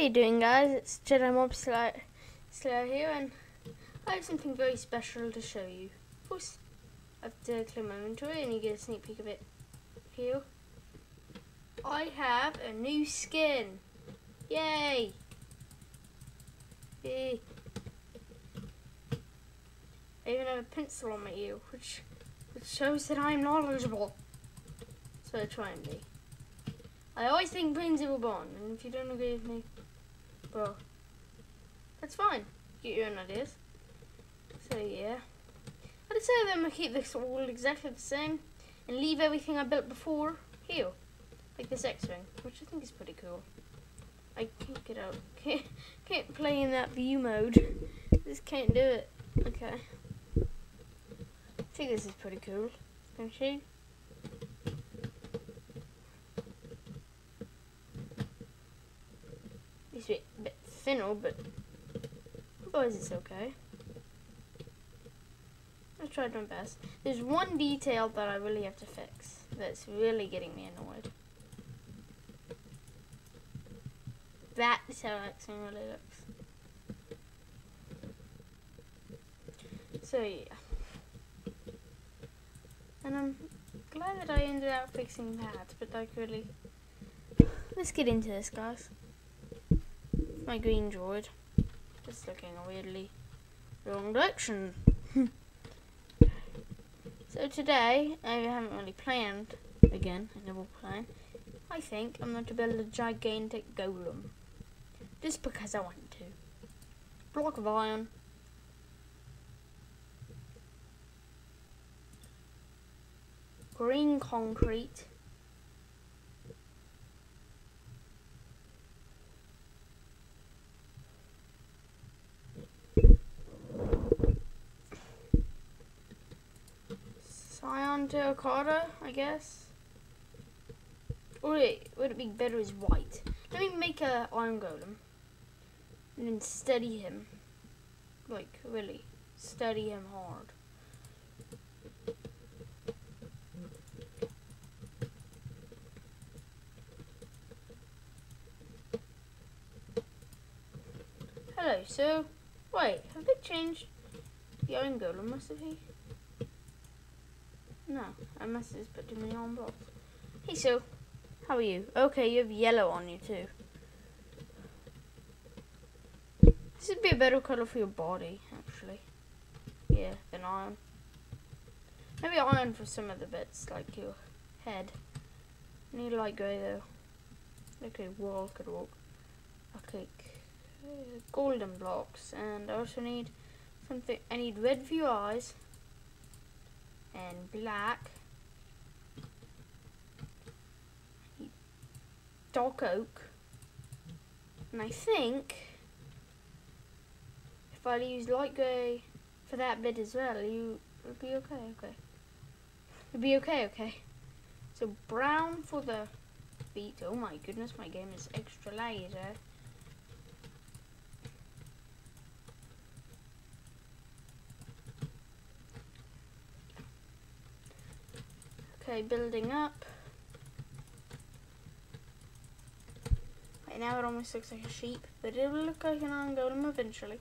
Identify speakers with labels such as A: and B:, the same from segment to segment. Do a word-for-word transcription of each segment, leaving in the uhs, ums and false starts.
A: you doing, guys? It's Jedi Mob Slow, Slow here, and I have something very special to show you. Of course, I have to clear my inventory, and you get a sneak peek of it here. I have a new skin. Yay! Yay! I even have a pencil on my ear, which which shows that I'm knowledgeable. So I try and be. I always think brains are born, and if you don't agree with me, well, that's fine. Get your own ideas. So yeah, I decided I'm gonna keep this all exactly the same and leave everything I built before here, like this X-wing, which I think is pretty cool. I can't get out. Can't can't play in that view mode. Just can't do it. Okay. I think this is pretty cool. Don't you? It's a bit, bit thinner, but otherwise it's okay. I tried my best. There's one detail that I really have to fix. That's really getting me annoyed. That is how X-wing really looks. So yeah. And I'm glad that I ended up fixing that, but like really, let's get into this, guys. My green droid, just looking weirdly wrong direction. So today, I haven't really planned, again, I never plan. I think I'm going to build a gigantic golem, just because I want to. Block of iron. Green concrete. Cyan terracotta, I guess. Or wait, would it be better as white? Let me make a iron golem and then study him. Like, really, study him hard. Hello, so, wait, have they changed the iron golem recipe? No, I must have just put too many on blocks. Hey, so, how are you? Okay, you have yellow on you too. This would be a better color for your body, actually. Yeah, than iron. Maybe iron for some of the bits, like your head. I need light grey though. Okay, wall could work. Okay, uh, golden blocks, and I also need something. I need red for your eyes. And black, dark oak, and I think if I use light grey for that bit as well, you would be okay. Okay, it'd be okay. Okay, so brown for the feet. Oh my goodness, my game is extra laser. Okay, building up. Right now it almost looks like a sheep, but it will look like an iron golem eventually.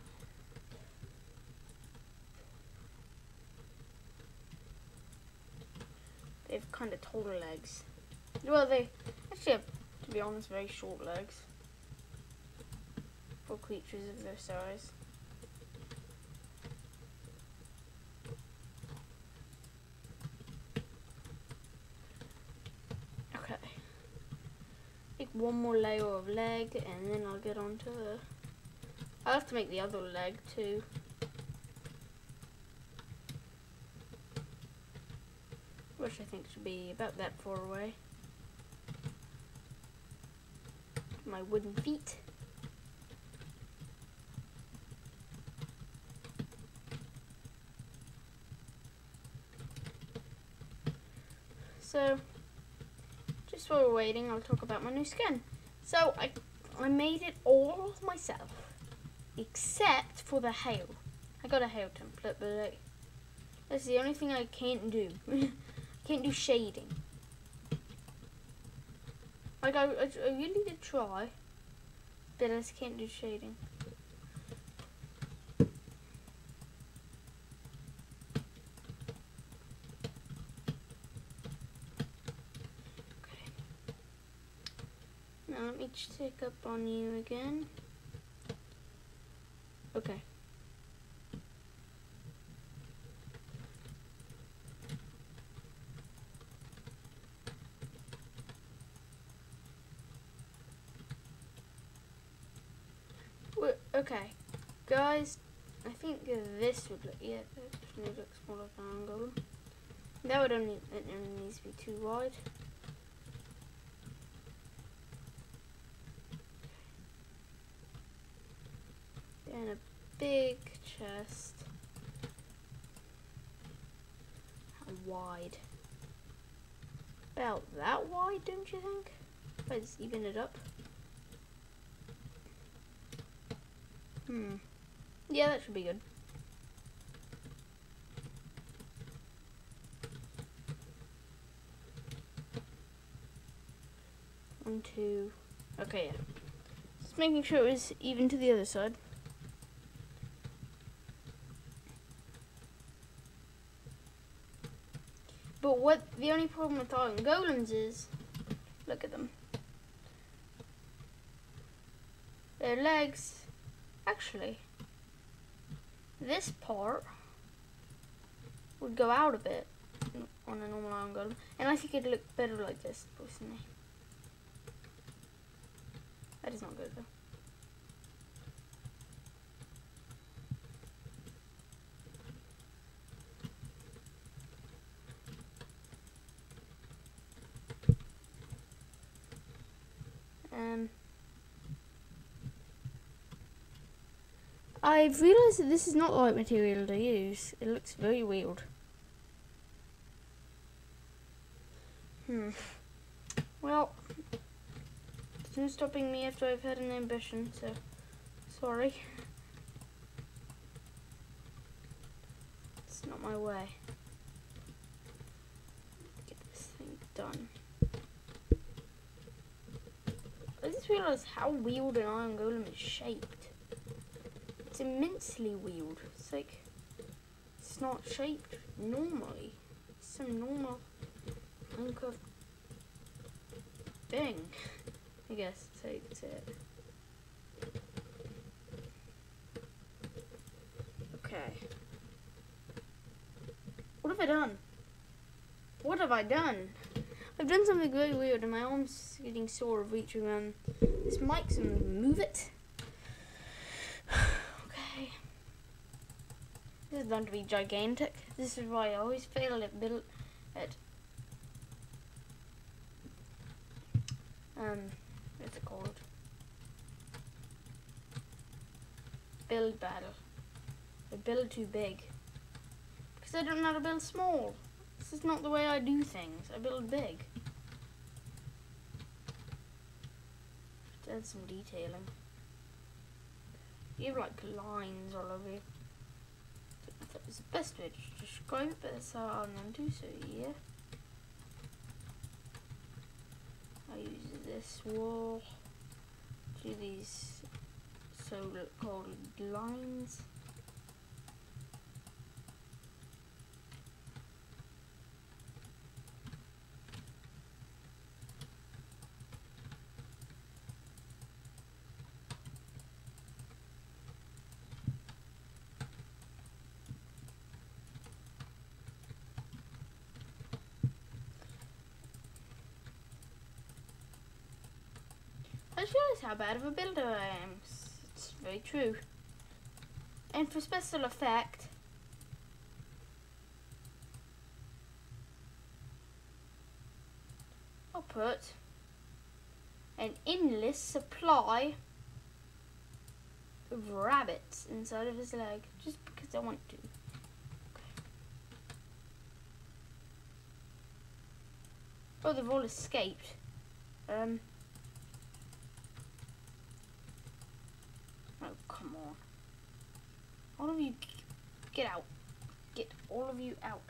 A: They have kind of taller legs. Well, they actually have, to be honest, very short legs for creatures of their size. One more layer of leg, and then I'll get onto the. I'll have to make the other leg too. Which I think should be about that far away. My wooden feet. So. Just while we're waiting, I'll talk about my new skin. So I, I made it all myself, except for the hair. I got a hair template, but I, that's the only thing I can't do. I can't do shading. Like I, I, I really did try, but I can't do shading. Now let me check up on you again. Okay. Well, okay, guys. I think this would look, yeah, that definitely looks more like an angle. That would only, it only needs to be too wide. And a big chest. How wide? About that wide, don't you think? If I just even it up. Hmm. Yeah, that should be good. One, two. Okay, yeah. Just making sure it was even to the other side. But what the only problem with iron golems is, look at them. Their legs, actually, this part would go out a bit on a normal iron golem, and I think it'd look better like this, personally. That is not good though. Um, I've realised that this is not the right material to use. It looks very weird. Hmm. Well, there's no stopping me after I've had an ambition, so sorry. It's not my way. Get this thing done. I just realised how weird an iron golem is shaped. It's immensely weird. It's like, it's not shaped normally. It's some normal uncurved thing, I guess, so you could say it. Okay. What have I done? What have I done? I've done something very weird and my arm's getting sore of reaching um, this mic, so I'm gonna move it. Okay. This is going to be gigantic. This is why I always fail at build at um what's it called? Build battle. I build too big. Because I don't know how to build small. This is not the way I do things. I build big. Just add some detailing. You have like lines all over you. That was the best way to describe it, but that's how I'm going to do so, yeah. I use this wall to do these so-called lines. I just realised how bad of a builder I am. It's very true. And for special effect, I'll put an endless supply of rabbits inside of his leg, just because I want to. Okay. Oh, they've all escaped. Um. Oh, come on. All of you, get out. Get all of you out.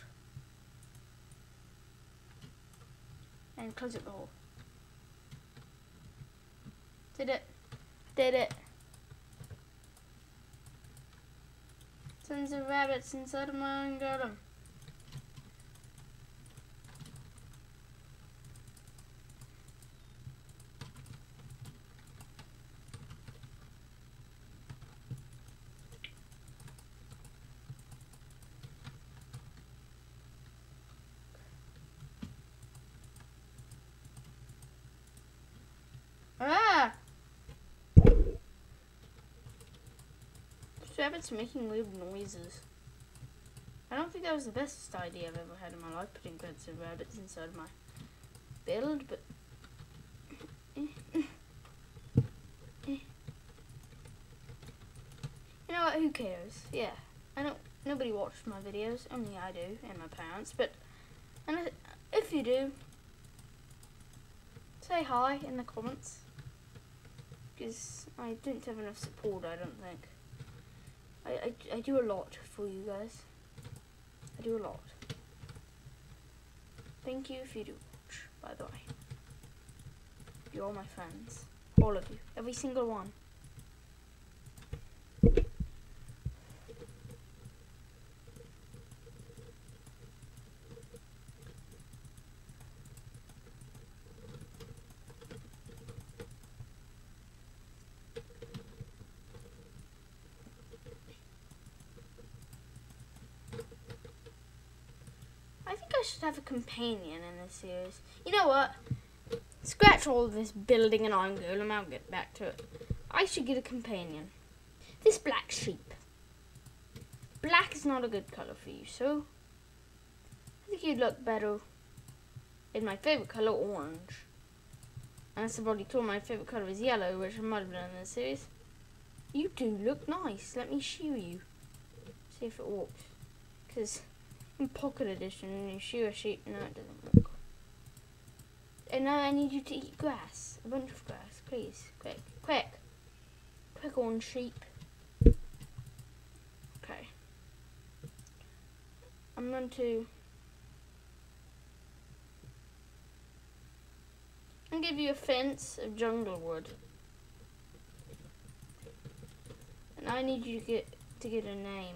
A: And close it the hole. Did it. Did it. Tons of rabbits inside of my own garden. Ah! Rabbits making weird noises. I don't think that was the best idea I've ever had in my life, putting beds of rabbits inside my build, but you know what, who cares? Yeah, I don't, nobody watched my videos, only I do, and my parents, but and if you do, say hi in the comments, because I didn't have enough support, I don't think. I, I, I do a lot for you guys. I do a lot. Thank you if you do watch, by the way. You're all my friends. All of you. Every single one. I should have a companion in this series. You know what? Scratch all of this building and iron golem, I'll get back to it. I should get a companion. This black sheep. Black is not a good colour for you, so I think you'd look better in my favourite colour, orange. Unless I've already told my favourite colour is yellow, which I might have done in this series. You do look nice. Let me shoe you. See if it works. Because in Pocket Edition, when you shoe a sheep, no, it doesn't work. And now I need you to eat grass. A bunch of grass, please. Quick, quick. Quick on sheep. Okay. I'm going to... I'll give you a fence of jungle wood. And I need you to get, to get a name.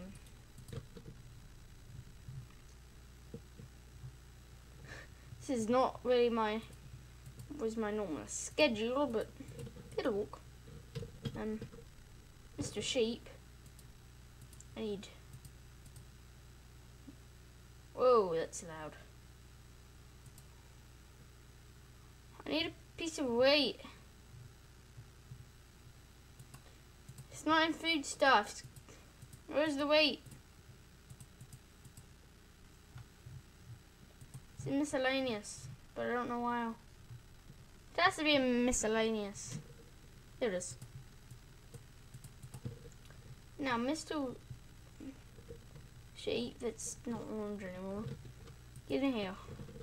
A: This is not really my was my normal schedule, but it'll work. Um, Mister Sheep, I need. Whoa, that's loud. I need a piece of weight. It's not in food stuffs. Where's the weight? It's in miscellaneous, but I don't know why. It has to be in miscellaneous. There it is. Now, Mister Sheep, that's not orange anymore. Get in here.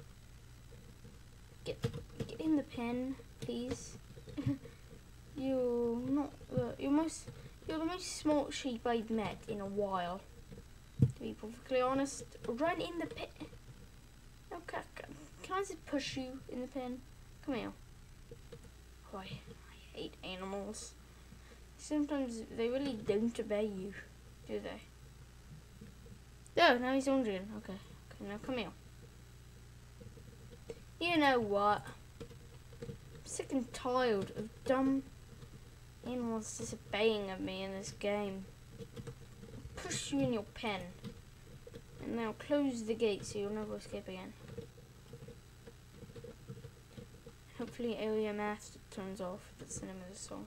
A: Get, get in the pen, please. You're not the you're most you're the most smart sheep I've met in a while. To be perfectly honest, run in the pen. Okay, can I just push you in the pen? Come here. Oh, I, I hate animals. Sometimes they really don't obey you, do they? Oh, now he's orange again. Okay, okay, now come here. You know what? I'm sick and tired of dumb animals disobeying of me in this game. I'll push you in your pen. And now close the gate so you'll never escape again. Hopefully Area Master turns off. That's the name of the song.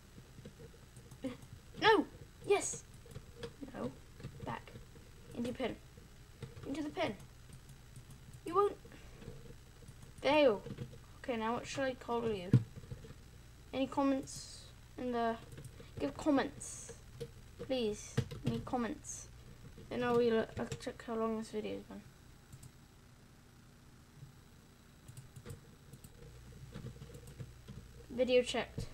A: No! Yes! No. Back. Into your pen. Into the pen. You won't. There. Okay, now what should I call you? Any comments in the... Give comments. Please. Any comments. Then I'll, I'll check how long this video has been. Video checked.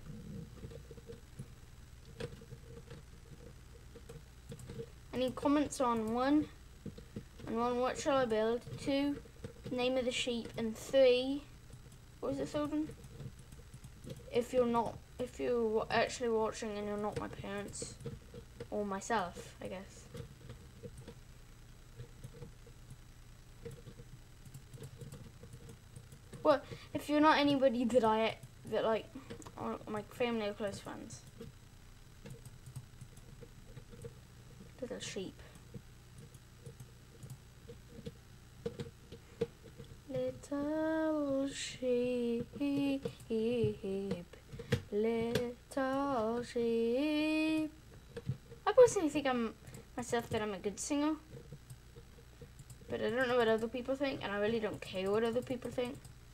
A: Any comments on one? On one, what shall I build? Two, name of the sheep. And three, what was the third one? If you're not if you're actually watching and you're not my parents or myself, I guess. Well, if you're not anybody that I that like or my family or close friends. Little sheep. Little sheep, little sheep. I personally think I'm myself that I'm a good singer, but I don't know what other people think, and I really don't care what other people think.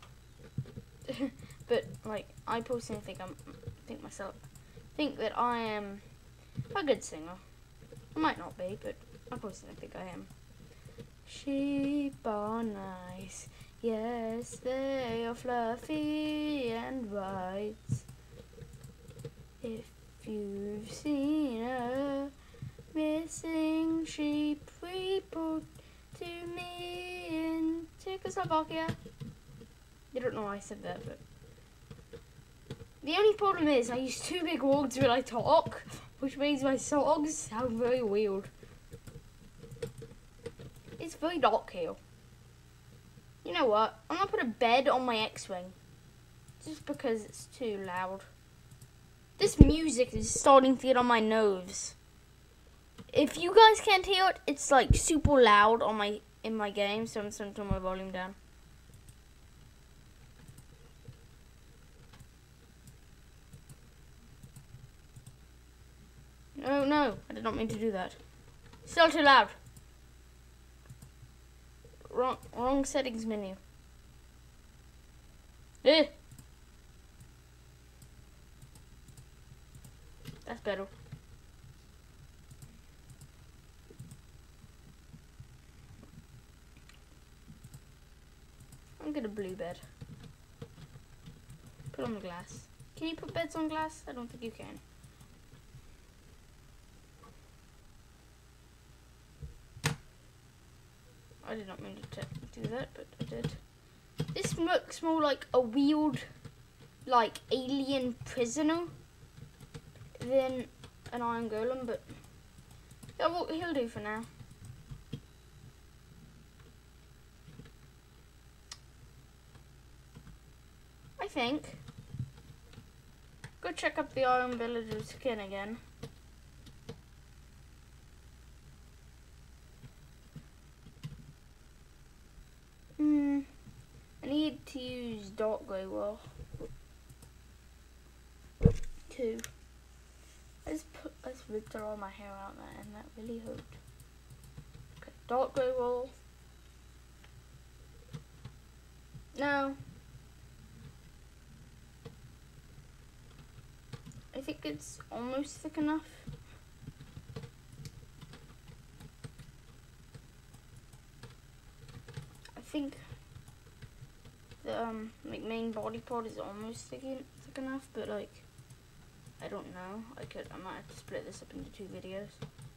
A: But like, I personally think I'm think myself think that I am a good singer. I might not be, but I personally think I am. Sheep are nice, yes, they are fluffy and white. If you've seen a missing sheep, report to me in Czechoslovakia. You don't know why I said that, but the only problem is I use two big words when I talk, which means my songs sound very weird. It's very dark here. You know what? I'm gonna put a bed on my X-Wing. Just because it's too loud. This music is starting to get on my nerves. If you guys can't hear it, it's like super loud on my in my game, so I'm just gonna turn my volume down. No, no, I did not mean to do that. Still too loud. Wrong, wrong settings menu. Eh. That's better. I'm gonna blue bed. Put on the glass. Can you put beds on glass? I don't think you can. I did not mean to do that, but I did. This looks more like a weird, like, alien prisoner than an iron golem, but yeah, well, he'll do for now. I think. Go check up the Iron Villager's skin again. Hmm. I need to use dark grey wool. Two. I just put I just ripped all my hair out there, and that really hurt. Okay, dark grey wool. Now, I think it's almost thick enough. I think the um like main body part is almost thick, en thick enough, but like I don't know. I could I might have to split this up into two videos.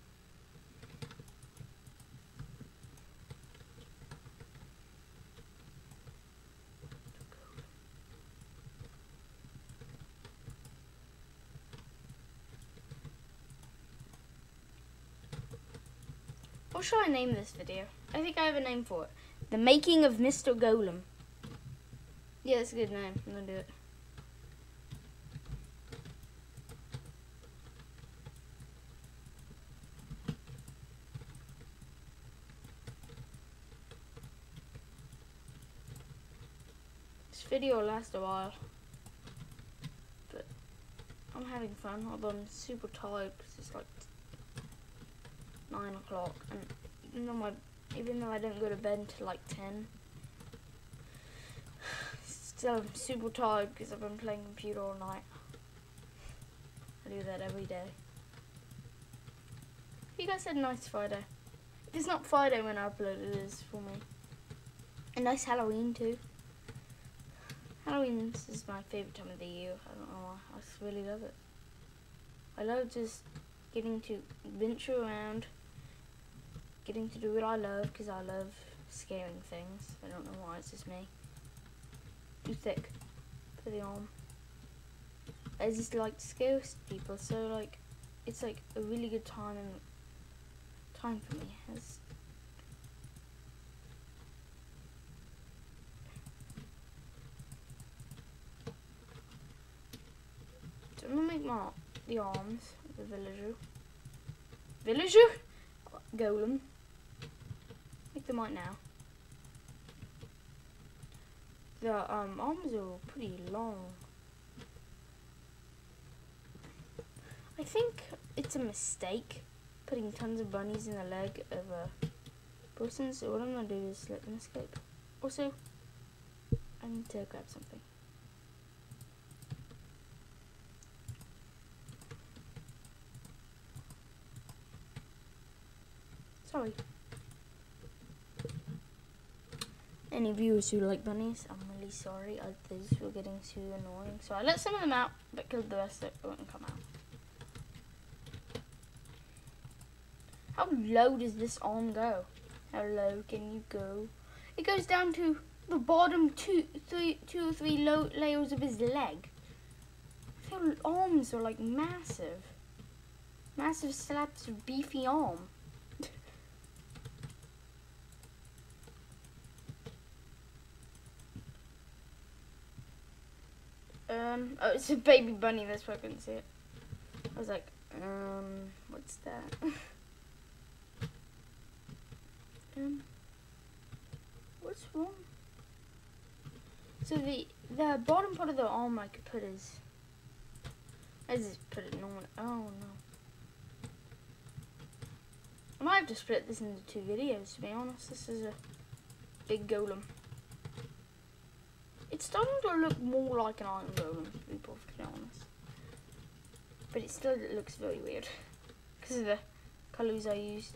A: What should I name this video? I think I have a name for it. The Making of Mister Golem. Yeah, that's a good name. I'm gonna do it. This video will last a while, but I'm having fun, although I'm super tired because it's like nine o'clock, and even though my even though I don't go to bed until like ten, still I'm super tired because I've been playing computer all night. I do that every day. You guys said nice Friday. If it's not Friday when I upload, it is for me. A nice Halloween too. Halloween is my favorite time of the year. I don't know why. I just really love it. I love just getting to venture around, getting to do what I love, because I love scaring things. I don't know why, it's just me. Too thick for the arm. I just like to scare people, so like it's like a really good time and time for me. It's, so I'm gonna make my the arms of the villager. Villager? Golem. Make them right now. The um, arms are pretty long. I think it's a mistake putting tons of bunnies in the leg of a person, so what I'm going to do is let them escape. Also, I need to grab something. Sorry. Any viewers who like bunnies, I'm really sorry. I, these were getting too annoying. So I let some of them out, but killed the rest that wouldn't come out. How low does this arm go? How low can you go? It goes down to the bottom two, three, two or three low layers of his leg. I feel arms are like massive. Massive slabs of beefy arm. Um, oh, it's a baby bunny, that's why I couldn't see it. I was like, um, what's that? um, what's wrong? So the, the bottom part of the arm I could put is, I just put it normal. Oh no. I might have to split this into two videos, to be honest. This is a big golem. It's starting to look more like an iron golem, to be perfectly honest. But it still looks very weird because of the colours I used.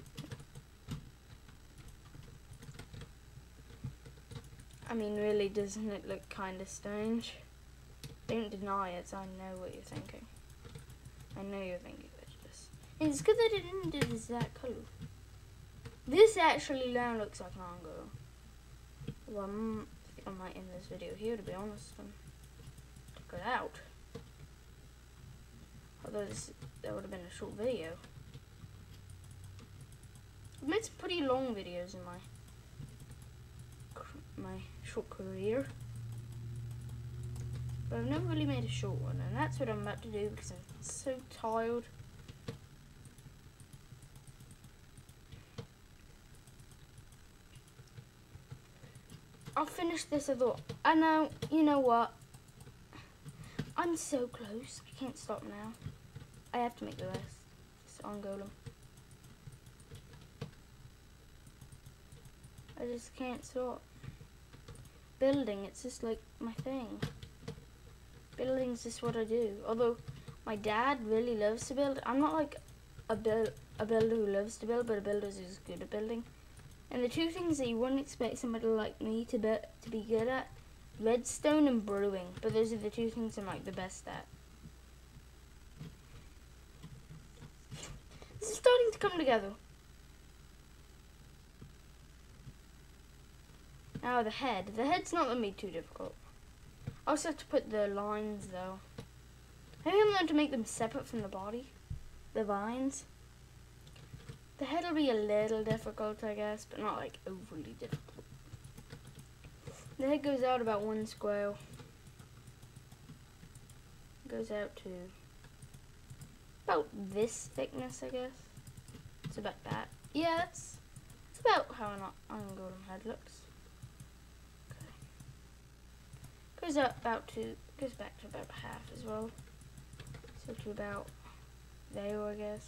A: I mean, really, doesn't it look kind of strange? Don't deny it, I know what you're thinking. I know you're thinking this. And it's good that it didn't do this that colour. This actually now looks like an iron golem. Well, I'm I might end this video here, to be honest, and check it out. Although this, that would have been a short video. I've made some pretty long videos in my my short career, but I've never really made a short one, and that's what I'm about to do because I'm so tired. I'll finish this, I thought. I know, you know what? I'm so close. I can't stop now. I have to make the rest. It's on golem. I just can't stop. Building, it's just like my thing. Building's just what I do. Although my dad really loves to build. I'm not like a build a builder who loves to build, but a builder who's good at building. And the two things that you wouldn't expect somebody like me to be, to be good at, redstone and brewing. But those are the two things I'm like the best at. This is starting to come together. Now the head. The head's not going to be too difficult. I also have to put the lines though. Maybe I'm going to make them separate from the body. The vines. The head will be a little difficult, I guess, but not like overly difficult. The head goes out about one square. Goes out to about this thickness, I guess. It's about that. Yeah, that's, that's about how an iron golem head looks. Okay. Goes out about to goes back to about half as well. So to about there, I guess.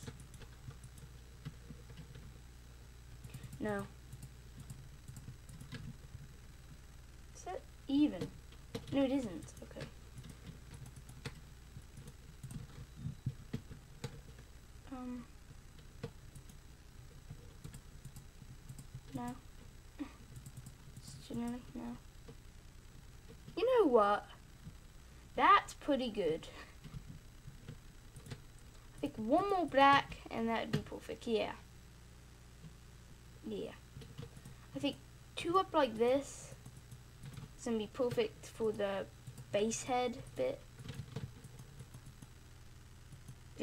A: No. Is that even? No, it isn't. Okay. Um. No. Just generally, no. You know what? That's pretty good. I think one more black and that'd be perfect. Yeah. Yeah. I think two up like this is going to be perfect for the base head bit.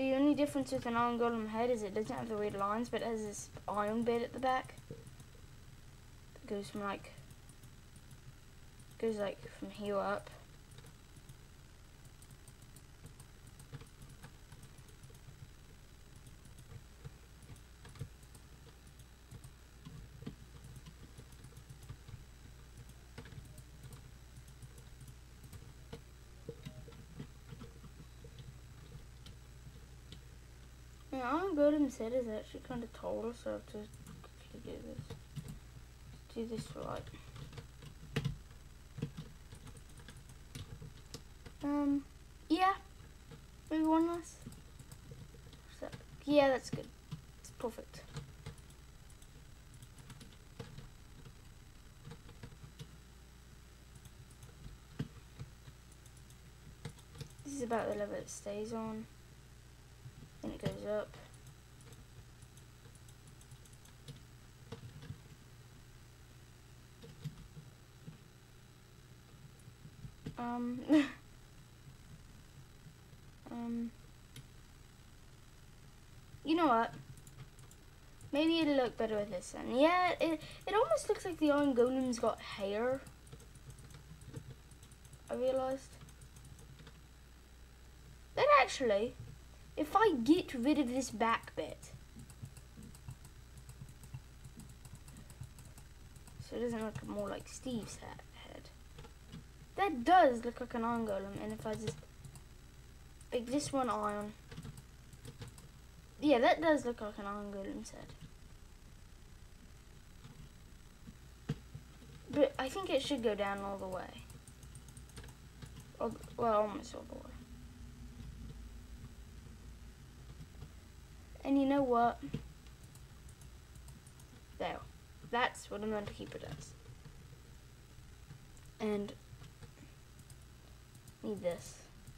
A: The only difference with an iron golem head is it doesn't have the weird lines, but it has this iron bit at the back. It goes from like, goes like from here up. Yeah, Iron Golem's head is actually kind of tall, so I have to quickly do this. Do this right. Um, yeah, maybe one less. What's that? Yeah, that's good. It's perfect. This is about the level it stays on. Then it goes up. Um, um, you know what? Maybe it'll look better with this then. Yeah, it, it almost looks like the Iron Golem's got hair. I realised. Then actually, if I get rid of this back bit, so it doesn't look more like Steve's head, that does look like an Iron Golem. And if I just make this one iron, yeah, that does look like an Iron Golem's head. But I think it should go down all the way. All, well, almost all the way. And you know what? There. That's what I'm going to keep it as. And need this.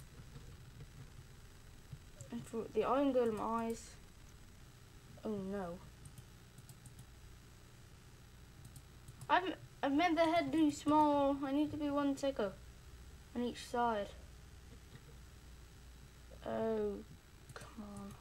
A: And for the Iron Golem eyes. Oh no. I've I've made the head too small. I need to be one thicker on each side. Oh, come on.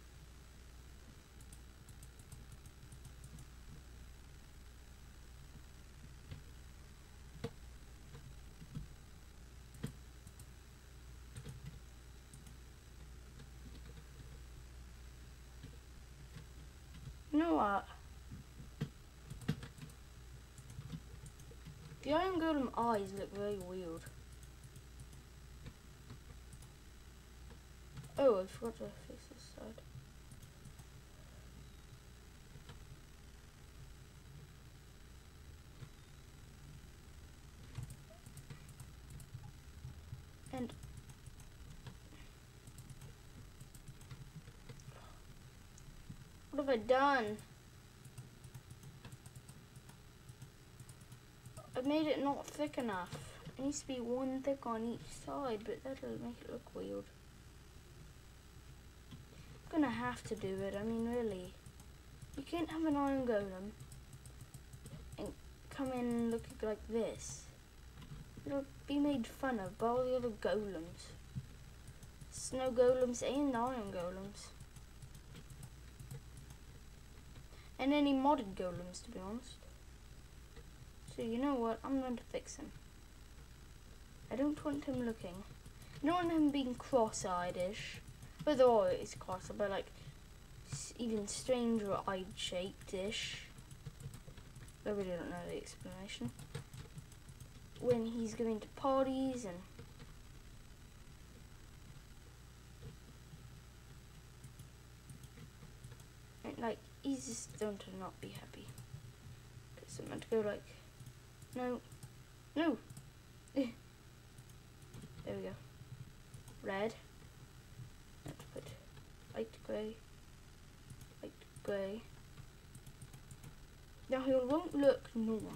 A: You know what? The Iron Golem eyes look very weird. Oh, I forgot to fix this side. And what have I done? I made it not thick enough. It needs to be one thick on each side, but that'll make it look weird. I'm gonna have to do it. I mean, really. You can't have an Iron Golem and come in looking like this. It'll be made fun of by all the other golems. Snow golems and Iron Golems. And any modded golems, to be honest. So you know what? I'm going to fix him. I don't want him looking. I don't want him being cross-eyed-ish. But they're always cross-eyed, but like even stranger eyed shaped-ish. I really don't know the explanation. When he's going to parties and and like he's just going to not be happy. So I'm going to go like no, no. There we go. Red. I have to put light grey, light grey. Now he won't look normal.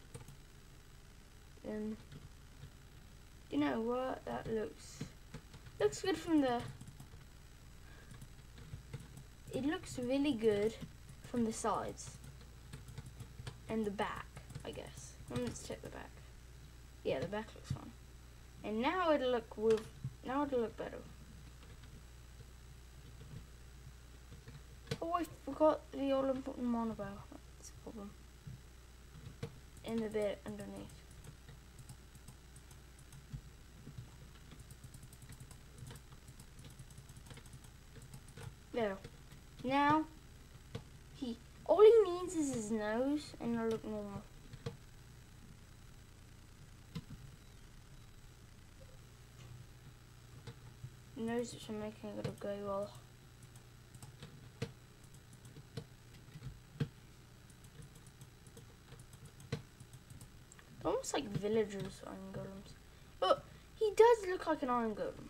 A: Um, you know what? That looks looks good from the. It looks really good from the sides and the back, I guess. Let's check the back. Yeah, the back looks fine. And now it'll look with. Now it'll look better. Oh, I forgot the all important monobow. That's a problem. In the bit underneath. There. Now, he all he needs is his nose, and it'll look normal. The nose which I'm making it go well. Almost like villagers iron golems. But he does look like an iron golem.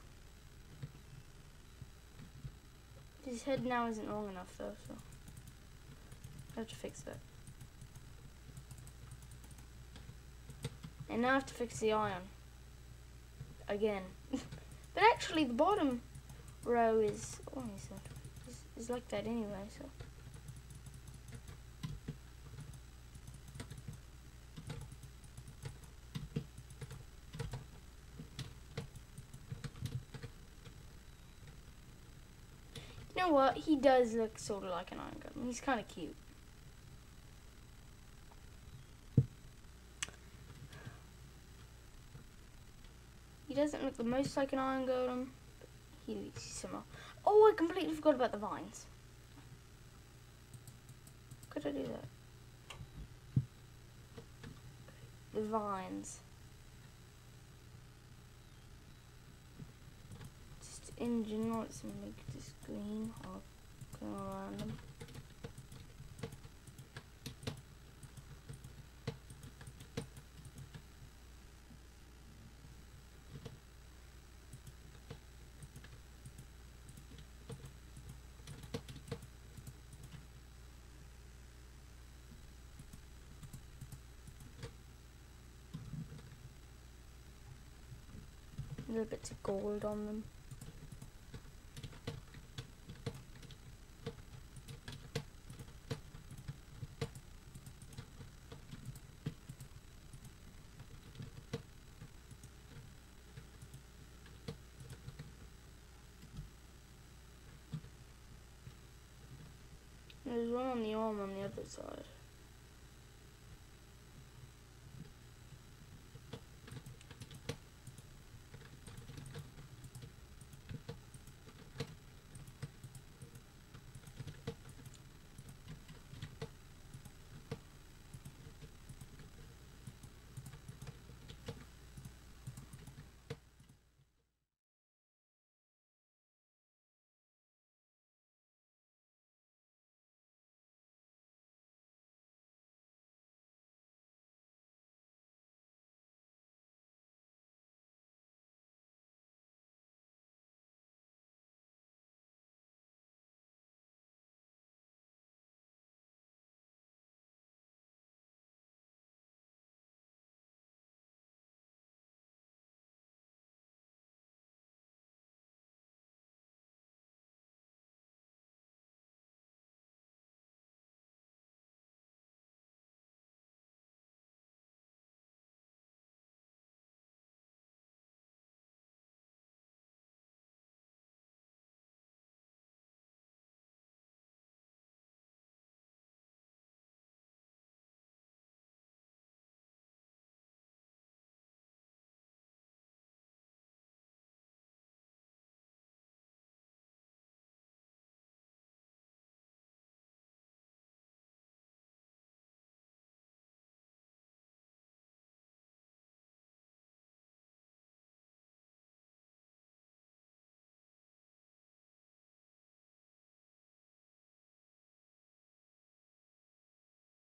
A: His head now isn't long enough though, so I have to fix that. And now I have to fix the iron. Again. But actually the bottom row is, what is that? Is, is like that anyway, so. You know what? He does look sort of like an iron golem. He's kind of cute. He doesn't look the most like an iron golem, but he looks similar. Oh, I completely forgot about the vines. Could I do that? The vines. Just in general, let's make this green. I'll go around them. Little bits of gold on them. There's one on the arm on the other side.